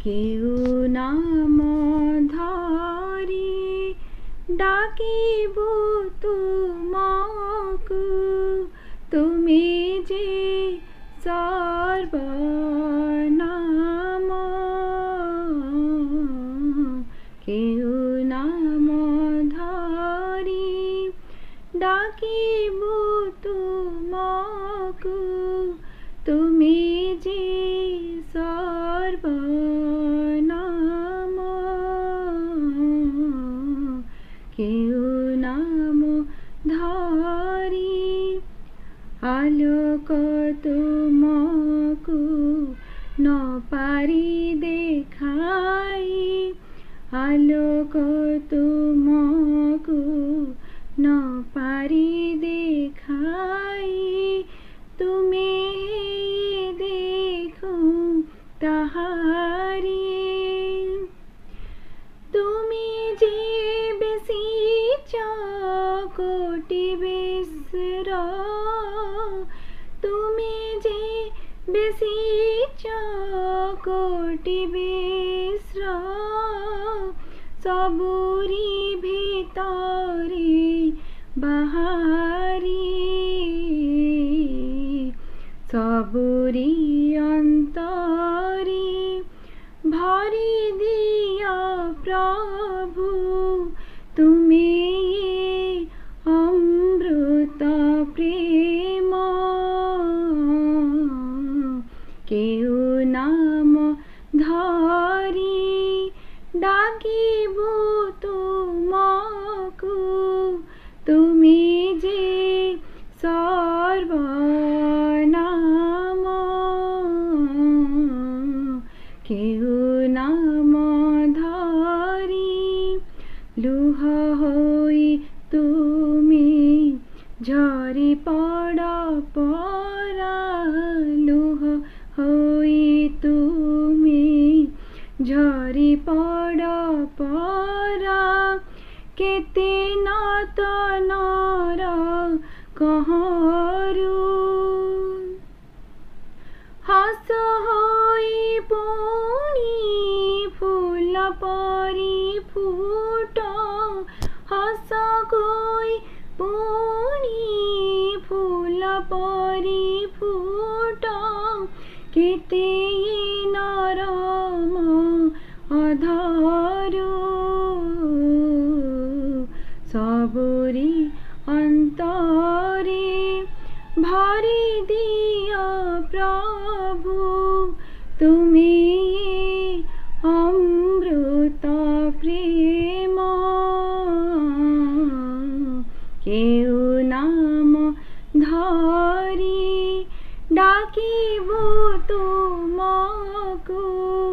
কেউ নাম ধরি ডাকিব তুমকু, তুমি যে সর্বনাম। কেউ নাম ধরি ডাকিব তুমকু, তুমি যে সর্বনাম। কেউ নাম ধরি আলোক তুমকু ন পারি দেখাই, আলোক তুমকু ন পারি দেখাই, তুমি দেখো তাহারি। তুমি যে বেশিছ কোটি বিশ্র, তুমি যে বেশিছ কোটি বিশ্র, সবুরি ভিতরে বাহারি, সবুরি অন্তরে ভরি দিয়া প্রভু, তুমি অমৃত প্রেম। কেউ নাম ধরি ডাকিব তুমকু, তুমি যে সর্বনাম। কেউ নাম ধরি লুহ হই তুমি ঝরি পড় পরা, লুহ হই তুমি ঝরি পড় পরা, কেতে নতনর কহরু। হস হই পুনি ফুল পরি ফুট, হস গই পুনি ফুল পরি ফুট, কেতে নরম অধরু। সবরি অন্তরে ভরি দিও প্রভু, তুমি অমৃত প্রেম। কেউ নাম ধরি ডাকিব তুমকু,